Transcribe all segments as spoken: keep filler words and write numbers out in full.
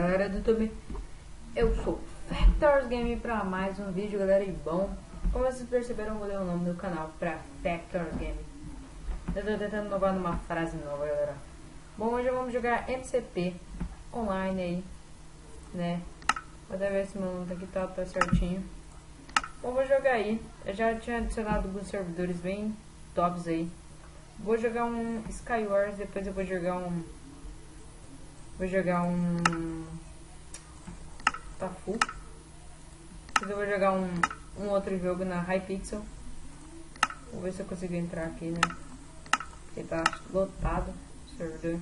galera do YouTube, eu sou Factors Game para mais um vídeo, galera. E bom, como vocês perceberam, eu mudei o nome do canal para Factors Game. Eu tô tentando inovar numa frase nova, galera. Bom, hoje vamos jogar M C P online aí, né? Vou até ver se meu nome aqui tá, tá certinho. Bom, vou jogar aí. Eu já tinha adicionado alguns servidores bem tops aí. Vou jogar um Skywars, depois eu vou jogar um... Vou jogar um... Tafu. Depois eu vou jogar um, um outro jogo na Hypixel. Vou ver se eu consigo entrar aqui, né? Porque tá lotado o servidor.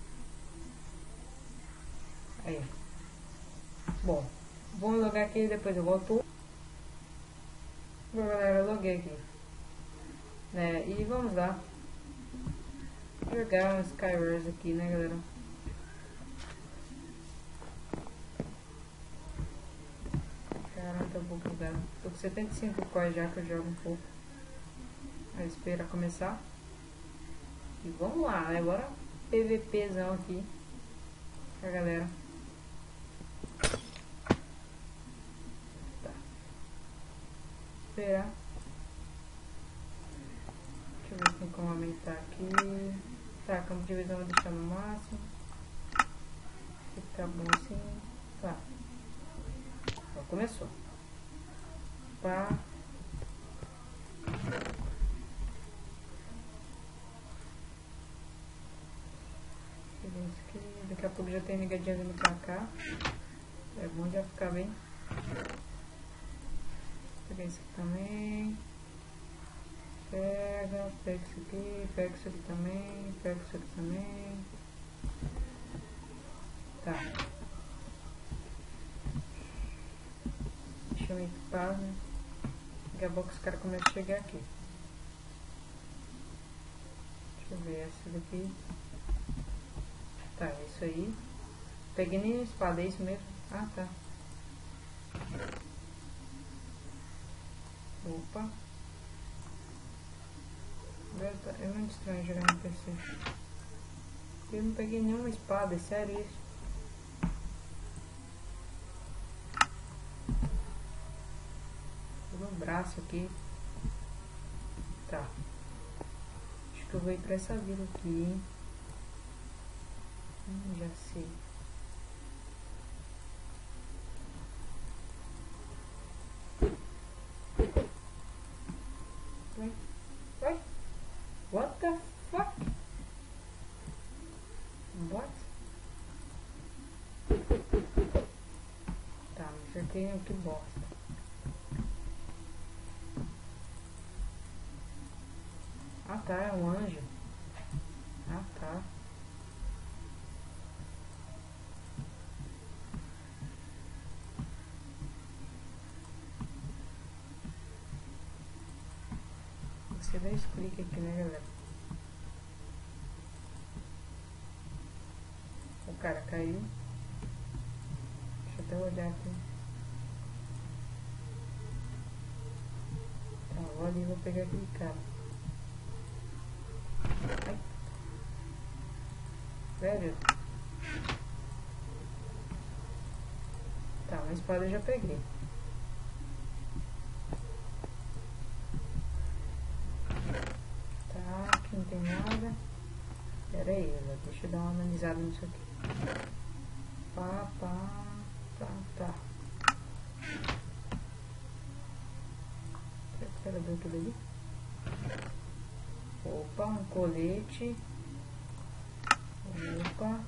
Aí. Bom, vamos logar aqui, depois eu volto. Bom, galera, eu loguei aqui. Né? E vamos lá. Jogar um Skywars aqui, né, galera? Caramba, tá um pouco bugado. Tô com setenta e cinco cores já que eu jogo um pouco. Aí espera começar. E vamos lá, né? Bora PVPzão aqui pra galera. Tá. Esperar. Deixa eu ver se tem como aumentar aqui. Tá, campo de visão vou deixar no máximo. Fica bom assim. Tá. Ó, começou. Pá. Daqui a pouco já tem negadinha vindo pra cá. É bom já ficar bem. Pegar esse aqui também. Pega, pega isso aqui, pega isso aqui também, pega isso aqui também. Tá. Deixa eu equipar, né? Daqui a pouco os caras começam a chegar aqui. Deixa eu ver essa daqui. Tá, é isso aí. Peguei nem a espada, é isso mesmo? Ah, tá. Opa. É muito estranho jogar no P C. Eu não peguei nenhuma espada, é sério isso? No braço aqui. Tá. Acho que eu vou ir pra essa vila aqui, hein? Hum, já sei. Vai. Vai. What the fuck? What? Tá, me acertei, que bosta. Ah tá, é um anjo. Ah tá. Você dá esse clique aqui, né, galera? O cara caiu. Deixa eu até olhar aqui. Tá, vou ali e vou pegar aquele cara. Ai. Velho. Tá, uma espada eu já peguei. Tá, aqui não tem nada. Pera aí, galera, deixa eu dar uma analisada nisso aqui. Pá, pá, tá, tá. Será que ela deu tudo ali? Opa, um colete. Opa.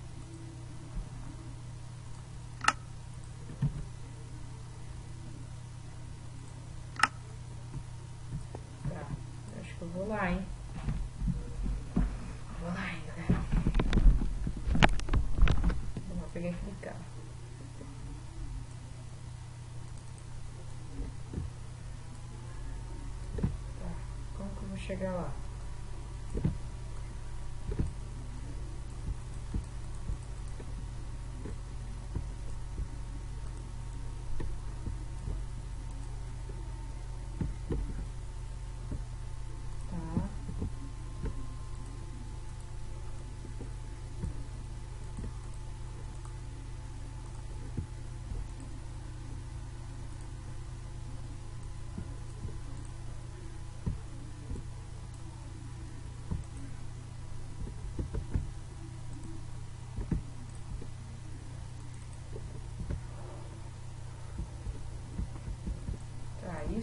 Tá, acho que eu vou lá, hein? Vou lá, hein, galera. Vou pegar aquele carro. Tá, como que eu vou chegar lá?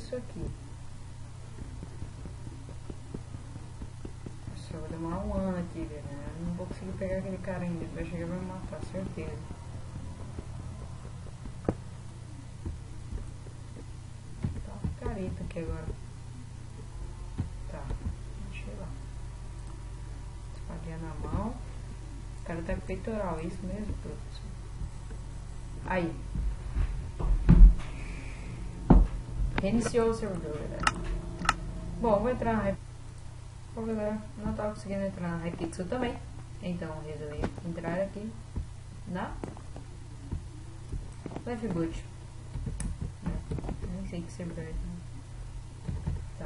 isso aqui. Nossa, eu vou demorar um ano aqui, velho. Eu não vou conseguir pegar aquele cara ainda. Ele vai chegar e vai me matar, certeza. Tá uma careta aqui agora. Tá, deixa eu ir lá. Espadinha na mão. O cara tá com peitoral, é isso mesmo, produção? Aí. Reiniciou o servidor, galera. Bom, vou entrar na... Bom, galera, não tava conseguindo entrar na Hypixel também. Então, resolvi entrar aqui na Lifeboot. Nem sei que servidor é. Tá.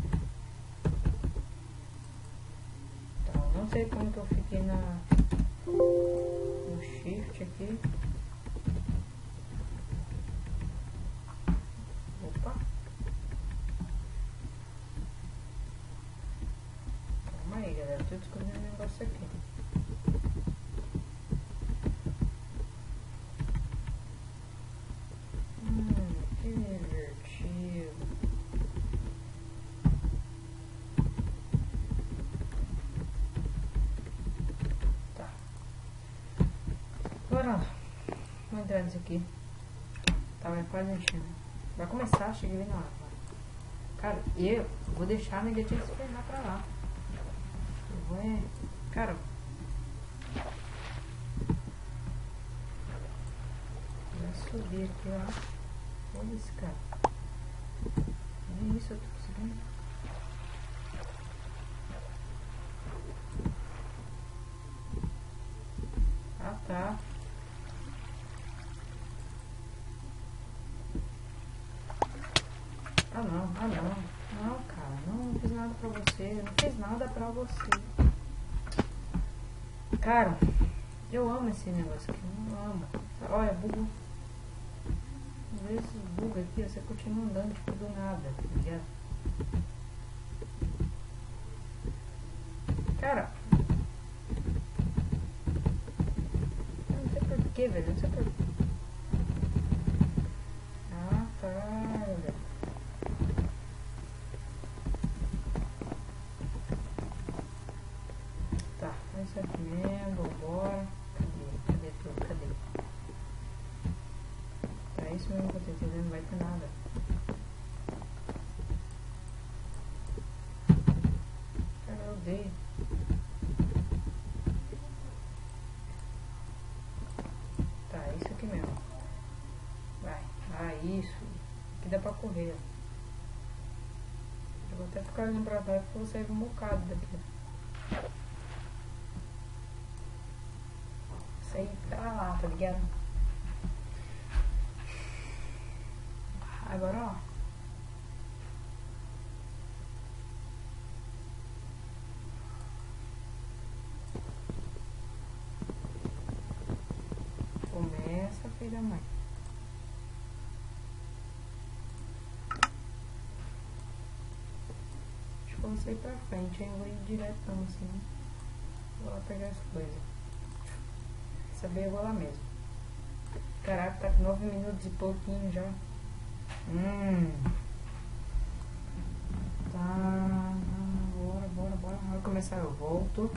Então, não sei como que eu fiquei na... no Shift aqui. Opa. Calma aí, galera. Tô descobrindo um negócio aqui. Hum, que divertido. Tá. Bora lá. Vou entrar nisso aqui. Tava quase enchendo. Vai começar, cheguei bem na hora. Cara, eu vou deixar a negativa se tornar pra lá. Eu vou é... Cara... Vai subir aqui, ó. Olha esse cara. Nem isso eu tô conseguindo. Ah, tá. Ah não, ah não, não cara, não fiz nada pra você, não fiz nada pra você. Cara, eu amo esse negócio aqui, eu amo. Olha, bugou. Às vezes buga aqui, você continua andando tipo do nada, tá ligado? Cara, eu não sei porquê, velho, eu não sei porquê. Ah, tá, velho. Tá, é isso aqui mesmo, bora. Cadê? Cadê tudo? Cadê? É isso mesmo que eu tô entendendo, não vai ter nada. Cara, eu odeio. Tá, é isso aqui mesmo. Vai, ah, isso. Aqui dá pra correr. Eu vou até ficar olhando pra trás porque eu vou sair um bocado daqui. Sair pra lá, tá ligado? Agora, ó. Começa, filho da mãe. Acho que eu vou sair pra frente, hein? Vou ir diretão assim. Vou lá pegar as coisas. Saber, eu vou lá mesmo. Caraca, tá com nove minutos e pouquinho já. Hum. Tá. Bora, bora, bora. Vai começar, eu volto.